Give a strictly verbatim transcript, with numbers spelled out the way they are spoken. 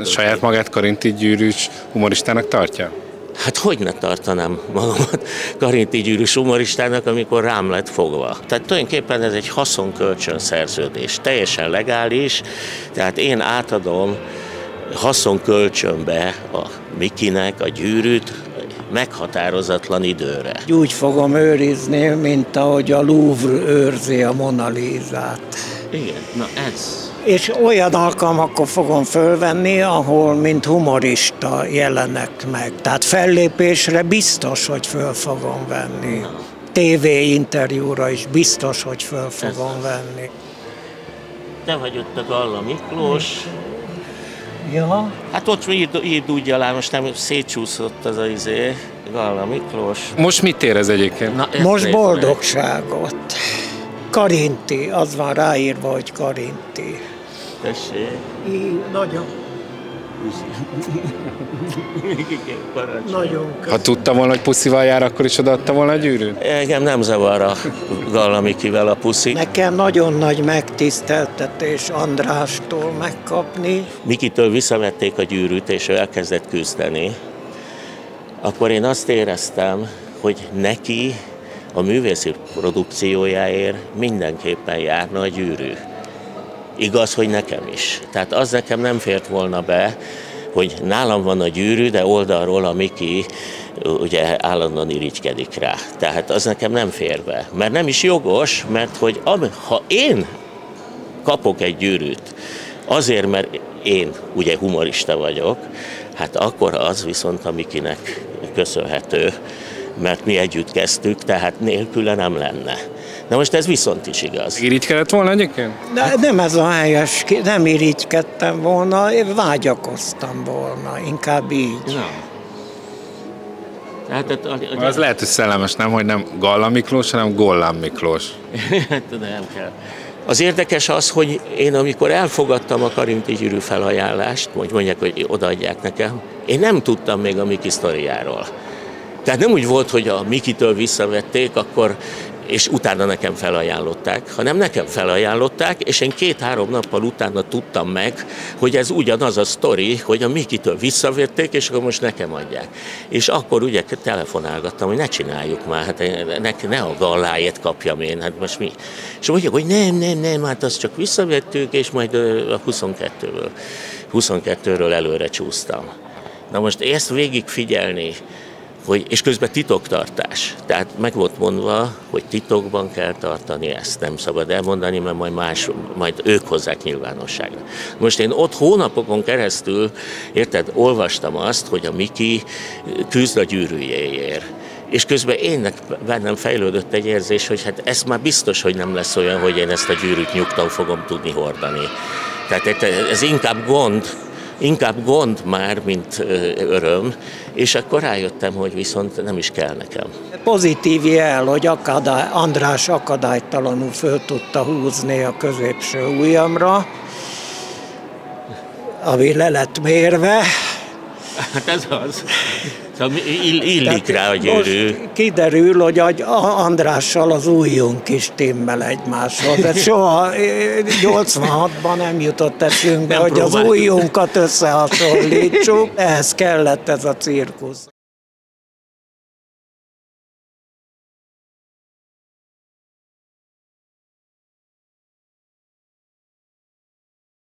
Saját magát Karinthy Gyűrűs humoristának tartja? Hát hogy ne tartanám magamat Karinthy Gyűrűs humoristának, amikor rám lett fogva. Tehát tulajdonképpen ez egy haszonkölcsön szerződés, teljesen legális, tehát én átadom haszonkölcsönbe a Mikinek a gyűrűt meghatározatlan időre. Úgy fogom őrizni, mint ahogy a Louvre őrzi a Mona Lisát. Igen, na ez. És olyan alkalmakkor fogom fölvenni, ahol mint humorista jelenek meg. Tehát fellépésre biztos, hogy föl fogom venni. té vé interjúra is biztos, hogy föl fogom ez venni. Te vagy ott a Galla Miklós. Ja. Hát ott írd, írd úgy alá, most nem szétcsúszott az a izé, Galla Miklós. Most mit érez egyébként? Na, most boldogságot. Karinthy, az van ráírva, hogy Karinthy. Tessék. I, nagyon. Nagyon ha tudta volna, hogy puszival jár, akkor is odaadta volna a gyűrűt? Engem nem zavar a Galla Mikivel a puszi. Nekem nagyon nagy megtiszteltetés Andrástól megkapni. Mikitől visszavették a gyűrűt, és ő elkezdett küzdeni. Akkor én azt éreztem, hogy neki a művészi produkciójáért mindenképpen járna a gyűrű. Igaz, hogy nekem is. Tehát az nekem nem fért volna be, hogy nálam van a gyűrű, de oldalról a Miki ugye állandóan irigykedik rá. Tehát az nekem nem fér be. Mert nem is jogos, mert hogy ha én kapok egy gyűrűt, azért, mert én ugye humorista vagyok, hát akkor az viszont a Mikinek köszönhető, mert mi együtt kezdtük, tehát nélküle nem lenne. Na most ez viszont is igaz. Irigykedett volna egyébként? De nem ez a helyes, nem irigykedtem volna, én vágyakoztam volna, inkább így. Na. Hát, hát, a, az lehet, hogy szellemes, nem, hogy nem Galla Miklós, hanem Gollám Miklós. Nem kell. Az érdekes az, hogy én amikor elfogadtam a Karinthy Gyűrű felajánlást, hogy mondják, hogy odaadják nekem, én nem tudtam még a Miki sztoriáról. Tehát nem úgy volt, hogy a Mikitől visszavették, akkor, és utána nekem felajánlották, hanem nekem felajánlották, és én két-három nappal utána tudtam meg, hogy ez ugyanaz a sztori, hogy a Mikitől visszavették, és akkor most nekem adják. És akkor ugye telefonálgattam, hogy ne csináljuk már, hát ne, ne a Galláért kapjam én, hát most mi? És mondják, hogy nem, nem, nem, hát azt csak visszavettük, és majd a huszonkettőről, huszonkettőről előre csúsztam. Na most ezt végig figyelni, hogy, és közben titoktartás. Tehát meg volt mondva, hogy titokban kell tartani ezt. Nem szabad elmondani, mert majd, más, majd ők hozzák nyilvánosságra. Most én ott hónapokon keresztül, érted, olvastam azt, hogy a Miki küzd a gyűrűjéért. És közben én bennem fejlődött egy érzés, hogy hát ez már biztos, hogy nem lesz olyan, hogy én ezt a gyűrűt nyugtan fogom tudni hordani. Tehát ez inkább gond, Inkább gond már, mint öröm, és akkor rájöttem, hogy viszont nem is kell nekem. Pozitív jel, hogy akadály, András akadálytalanul föl tudta húzni a középső ujjamra, ami le lett mérve. Hát ez az. Szóval illik rá a gyűrű. Kiderül, hogy Andrással az ujjunk is timmel egymáshoz. De soha nyolcvanhatban nem jutott eszünkbe, nem hogy próbáltuk. Az ujjunkat összehasonlítsuk. Ehhez kellett ez a cirkusz.